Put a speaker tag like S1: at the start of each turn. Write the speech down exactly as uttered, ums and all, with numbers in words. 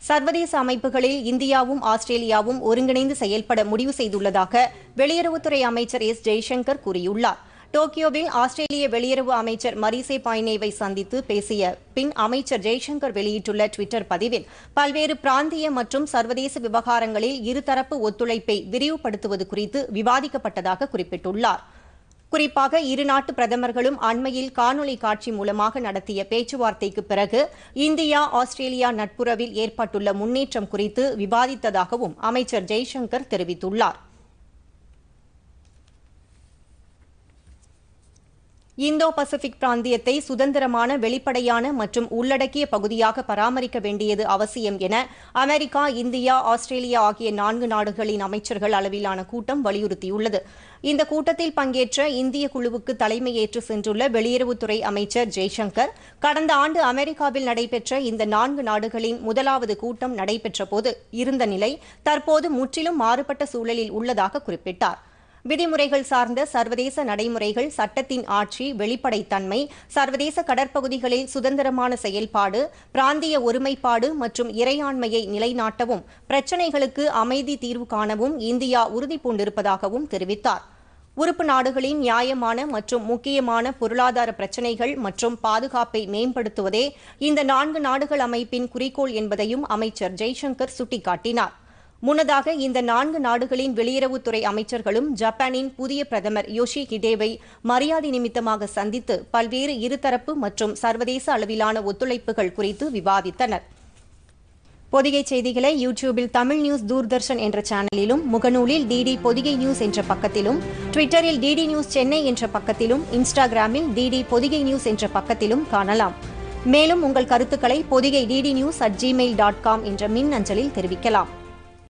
S1: சர்வதேச அமைப்புகளில் இந்தியாவும் ஆஸ்திரேலியாவும் ஒருங்கிணைந்து செயல்பட முடிவு செய்துள்ளதாக வெளியுறவுத்துறை அமைச்சர் எஸ் ஜெய்சங்கர் கூறியுள்ளார். டோக்கியோவில் ஆஸ்திரேலிய வெளியுறவு அமைச்சர் மரீசே பாய்னேவை சந்தித்து பேசிய பின் அமைச்சர் ஜெய்சங்கர் வெளியிட்டுள்ள டுவிட்டர் பதிவில் பல்வேறு பிராந்திய மற்றும் சர்வதேச விவகாரங்களில் இருதரப்பு ஒத்துழைப்பை விரிவுபடுத்துவது குறித்து விவாதிக்கப்பட்டதாக குறிப்பிட்டுள்ளார். குறிப்பாக இருநாட்டு பிரதமர்களும் அண்மையில் காணொலி காட்சி மூலமாக நடத்திய பேச்சுவார்த்தைக்கு பிறகு இந்தியா ஆஸ்திரேலியா நட்புறவில் ஏற்பட்டுள்ள முன்னேற்றம் குறித்து விவாதித்ததாகவும் அமைச்சர் ஜெய்சங்கர் தெரிவித்துள்ளார். இந்தோ பசிபிக் பிராந்தியத்தை சுதந்திரமான, வெளிப்படையான மற்றும் உள்ளடக்கிய பகுதியாக பராமரிக்க வேண்டியது அவசியம் என அமெரிக்கா, இந்தியா, ஆஸ்திரேலியா ஆகிய நான்கு நாடுகளின் அமைச்சர்கள் அளவிலான கூட்டம் வலியுறுத்தியுள்ளது. இந்த கூட்டத்தில் பங்கேற்ற இந்திய குழுவுக்கு தலைமையேற்று சென்றுள்ள வெளியுறவுத்துறை அமைச்சர் ஜெய்சங்கர், கடந்த ஆண்டு அமெரிக்காவில் நடைபெற்ற இந்த நான்கு நாடுகளின் முதலாவது கூட்டம் நடைபெற்றபோது இருந்த நிலை தற்போது முற்றிலும் மாறுபட்ட சூழலில் உள்ளதாக குறிப்பிட்டார். விதிமுறைகள் சார்ந்த சர்வதேச நடைமுறைகள், சட்டத்தின் ஆட்சி, வெளிப்படைத்தன்மை, சர்வதேச கடற்பகுதிகளில் சுதந்திரமான செயல்பாடு, பிராந்திய ஒருமைப்பாடு மற்றும் இறையாண்மையை நிலைநாட்டவும், பிரச்சினைகளுக்கு அமைதி தீர்வு காணவும் இந்தியா உறுதிபூண்டிருப்பதாகவும் தெரிவித்தார். உறுப்பு நாடுகளின் நியாயமான மற்றும் முக்கியமான பொருளாதார பிரச்சினைகள் மற்றும் பாதுகாப்பை மேம்படுத்துவதே இந்த நான்கு நாடுகள் அமைப்பின் குறிக்கோள் என்பதையும் அமைச்சர் ஜெய்சங்கர் சுட்டிக்காட்டினார். முன்னதாக இந்த நான்கு நாடுகளின் வெளியுறவுத்துறை அமைச்சர்களும் ஜப்பானின் புதிய பிரதமர் யோஷிஹிடேவை மரியாதை நிமித்தமாக சந்தித்து பல்வேறு இருதரப்பு மற்றும் சர்வதேச அளவிலான ஒத்துழைப்புகள் குறித்து விவாதித்தனர். பொதிகை செய்திகளை யூடியூபில் தமிழ் நியூஸ் தூர்தர்ஷன் என்ற சேனலிலும், முகநூலில் டிடி பொதிகை நியூஸ் என்ற பக்கத்திலும், ட்விட்டரில் டிடி நியூஸ் சென்னை என்ற பக்கத்திலும், இன்ஸ்டாகிராமில் டிடி பொதிகை நியூஸ் என்ற பக்கத்திலும் காணலாம். மேலும் உங்கள் கருத்துக்களை Podhigai DD news at Gmail dot com என்ற மின் அஞ்சலில் தெரிவிக்கலாம்.